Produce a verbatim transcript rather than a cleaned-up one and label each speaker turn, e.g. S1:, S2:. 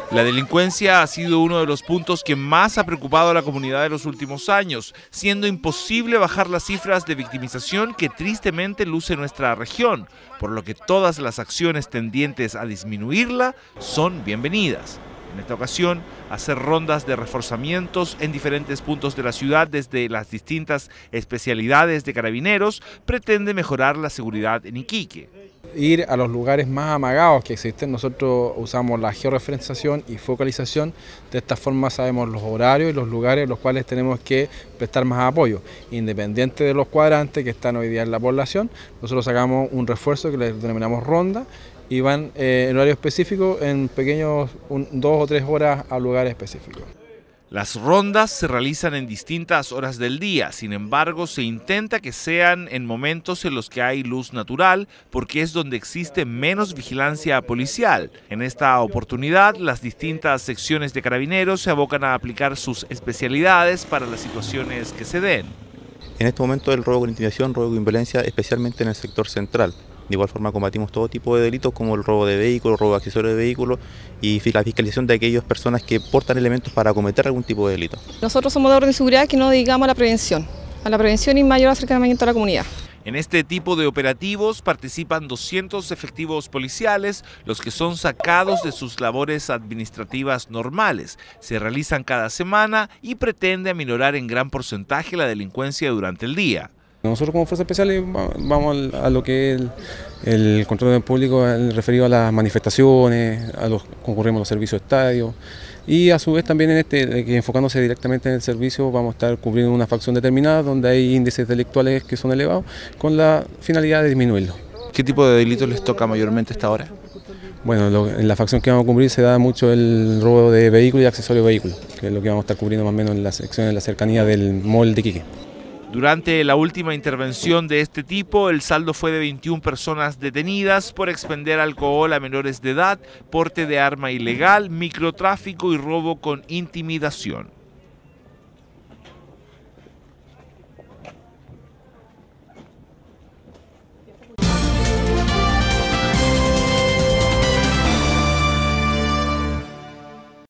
S1: La delincuencia ha sido uno de los puntos que más ha preocupado a la comunidad de los últimos años, siendo imposible bajar las cifras de victimización que tristemente luce nuestra región, por lo que todas las acciones tendientes a disminuirla son bienvenidas. En esta ocasión, hacer rondas de reforzamientos en diferentes puntos de la ciudad desde las distintas especialidades de carabineros pretende mejorar la seguridad en Iquique.
S2: Ir a los lugares más amagados que existen. Nosotros usamos la georreferenciación y focalización. De esta forma sabemos los horarios y los lugares en los cuales tenemos que prestar más apoyo. Independiente de los cuadrantes que están hoy día en la población, nosotros sacamos un refuerzo que le denominamos ronda y van eh, en horario específico en pequeños un, dos o tres horas a lugares específicos.
S1: Las rondas se realizan en distintas horas del día, sin embargo se intenta que sean en momentos en los que hay luz natural, porque es donde existe menos vigilancia policial. En esta oportunidad, las distintas secciones de carabineros se abocan a aplicar sus especialidades para las situaciones que se den.
S3: En este momento el robo con intimidación, robo con violencia, especialmente en el sector central. De igual forma combatimos todo tipo de delitos como el robo de vehículos, robo de accesorios de vehículos y la fiscalización de aquellas personas que portan elementos para cometer algún tipo de delito.
S4: Nosotros somos de orden de seguridad que nos dedicamos a la prevención, a la prevención y mayor acercamiento a la comunidad.
S1: En este tipo de operativos participan doscientos efectivos policiales, los que son sacados de sus labores administrativas normales. Se realizan cada semana y pretende aminorar en gran porcentaje la delincuencia durante el día.
S2: Nosotros como Fuerzas Especiales vamos a lo que es el, el control del público referido a las manifestaciones, a los concurrimos a los servicios de estadio y a su vez también en este, que enfocándose directamente en el servicio, vamos a estar cubriendo una facción determinada donde hay índices delictuales que son elevados con la finalidad de disminuirlos.
S1: ¿Qué tipo de delitos les toca mayormente hasta ahora?
S2: Bueno, lo, en la facción que vamos a cubrir se da mucho el robo de vehículos y accesorios de vehículos, que es lo que vamos a estar cubriendo más o menos en la sección de la cercanía del mall de Iquique.
S1: Durante la última intervención de este tipo, el saldo fue de veintiuna personas detenidas por expender alcohol a menores de edad, porte de arma ilegal, microtráfico y robo con intimidación.